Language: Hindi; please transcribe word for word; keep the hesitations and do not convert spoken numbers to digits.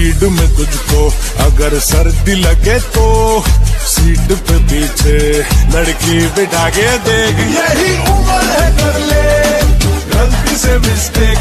स्पीड में तुझको अगर सर्दी लगे तो सीट पे पीछे लड़की बिठा के देख, यही उम्र है कर ले गलती से मिस्टेक।